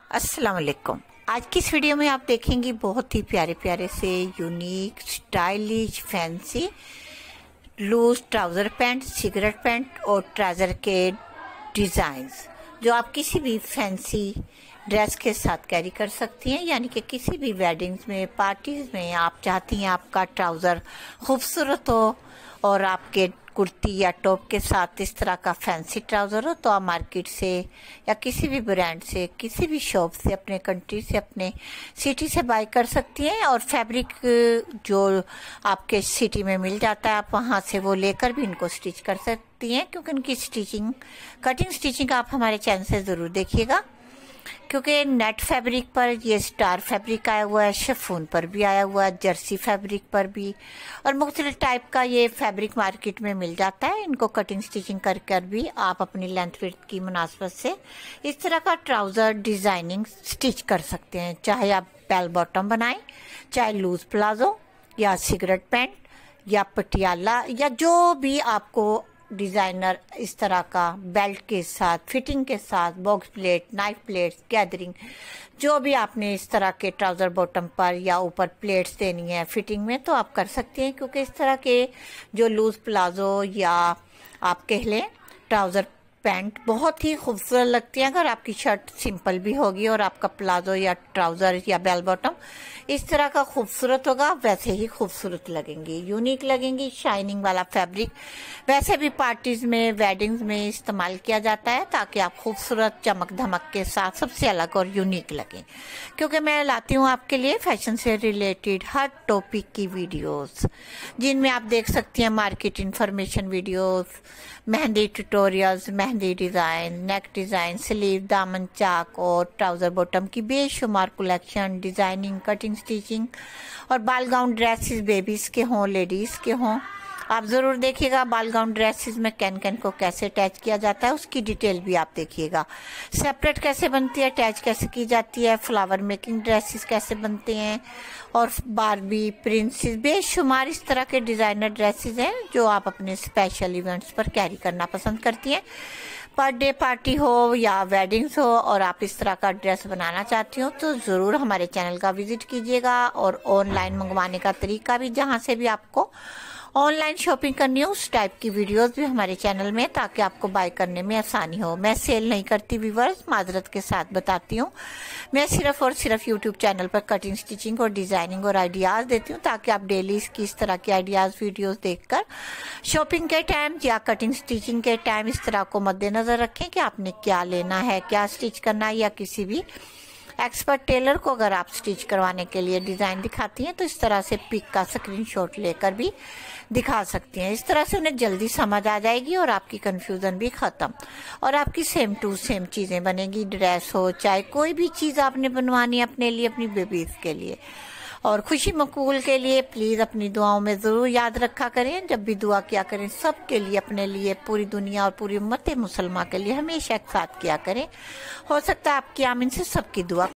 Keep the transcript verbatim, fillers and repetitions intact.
अस्सलाम वालेकुम। आज की इस वीडियो में आप देखेंगे बहुत ही प्यारे प्यारे से unique stylish fancy loose trouser pant, cigarette pant और ट्राउज़र के डिज़ाइंस जो आप किसी भी फैंसी ड्रेस के साथ कैरी कर सकती हैं। यानी कि किसी भी वेडिंग्स में, पार्टीज में आप चाहती हैं आपका ट्राउज़र खूबसूरत हो और आपके कुर्ती या टॉप के साथ इस तरह का फैंसी ट्राउज़र हो, तो आप मार्केट से या किसी भी ब्रांड से, किसी भी शॉप से, अपने कंट्री से, अपने सिटी से बाय कर सकती हैं। और फैब्रिक जो आपके सिटी में मिल जाता है आप वहाँ से वो लेकर भी इनको स्टिच कर सकती हैं, क्योंकि इनकी स्टिचिंग, कटिंग स्टिचिंग आप हमारे चैनल से ज़रूर देखिएगा, क्योंकि नेट फैब्रिक पर ये स्टार फैब्रिक आया हुआ है, शिफॉन पर भी आया हुआ है, जर्सी फैब्रिक पर भी, और मुख्तलिफ टाइप का ये फैब्रिक मार्केट में मिल जाता है। इनको कटिंग स्टिचिंग कर कर भी आप अपनी लेंथ विड्थ की मुनासबत से इस तरह का ट्राउज़र डिज़ाइनिंग स्टिच कर सकते हैं। चाहे आप बेल बॉटम बनाएं, चाहे लूज प्लाजो या सिगरेट पैंट या पटियाला, या जो भी आपको डिज़ाइनर इस तरह का बेल्ट के साथ, फिटिंग के साथ, box pleat, knife pleats, gathering, जो भी आपने इस तरह के ट्राउज़र बॉटम पर या ऊपर प्लेट्स देनी है फिटिंग में, तो आप कर सकते हैं। क्योंकि इस तरह के जो लूज प्लाजो या आप कह लें ट्राउज़र पैंट बहुत ही खूबसूरत लगती है। अगर आपकी शर्ट सिंपल भी होगी और आपका प्लाजो या ट्राउज़र या बेल बॉटम इस तरह का खूबसूरत होगा, वैसे ही खूबसूरत लगेंगी, यूनिक लगेंगी। शाइनिंग वाला फैब्रिक वैसे भी पार्टीज में, वेडिंग्स में इस्तेमाल किया जाता है, ताकि आप खूबसूरत चमक धमक के साथ सबसे अलग और यूनिक लगें। क्योंकि मैं लाती हूँ आपके लिए फैशन से रिलेटेड हर टॉपिक की वीडियोस, जिनमें आप देख सकती हैं market information videos, mehndi tutorials, mehndi design, neck design, sleeve, दामन चाक और ट्राउज़र बॉटम की बेशुमार कलेक्शन, डिज़ाइनिंग, कटिंग स्टिचिंग और बाल गाउन ड्रेसेस, बेबीज के हों, लेडीज़ के हों, आप ज़रूर देखिएगा। बाल गाउन ड्रेसेस में कैन कैन को कैसे अटैच किया जाता है उसकी डिटेल भी आप देखिएगा। सेपरेट कैसे बनती है, अटैच कैसे की जाती है, फ्लावर मेकिंग ड्रेसेस कैसे बनते हैं, और बारबी, प्रिंसेस, बेशुमार इस तरह के डिज़ाइनर ड्रेसेस हैं जो आप अपने स्पेशल इवेंट्स पर कैरी करना पसंद करती हैं। बर्थडे पार्टी हो या वेडिंग्स हो और आप इस तरह का ड्रेस बनाना चाहती हो, तो ज़रूर हमारे चैनल का विजिट कीजिएगा। और ऑनलाइन मंगवाने का तरीका भी, जहाँ से भी आपको ऑनलाइन शॉपिंग करनी हो, उस टाइप की वीडियोस भी हमारे चैनल में, ताकि आपको बाय करने में आसानी हो। मैं सेल नहीं करती व्यूअर्स, माजरत के साथ बताती हूँ। मैं सिर्फ और सिर्फ यूट्यूब चैनल पर कटिंग स्टिचिंग और डिज़ाइनिंग और आइडियाज़ देती हूँ, ताकि आप डेली इसकी इस तरह की आइडियाज़ वीडियोस देखकर शॉपिंग के टाइम या कटिंग स्टिचिंग के टाइम इस तरह को मद्देनज़र रखें कि आपने क्या लेना है, क्या स्टिच करना है। या किसी भी एक्सपर्ट टेलर को अगर आप स्टिच करवाने के लिए डिज़ाइन दिखाती हैं, तो इस तरह से पिक का स्क्रीनशॉट लेकर भी दिखा सकती हैं। इस तरह से उन्हें जल्दी समझ आ जाएगी और आपकी कंफ्यूजन भी ख़त्म, और आपकी सेम टू सेम चीज़ें बनेगी। ड्रेस हो, चाहे कोई भी चीज़ आपने बनवानी है अपने लिए, अपनी बेबीज़ के लिए और खुशी मकबूल के लिए, प्लीज़ अपनी दुआओं में ज़रूर याद रखा करें। जब भी दुआ किया करें सबके लिए, अपने लिए, पूरी दुनिया और पूरी उम्मत मुसलमान के लिए हमेशा एक साथ किया करें। हो सकता है आपकी आमीन से सबकी दुआ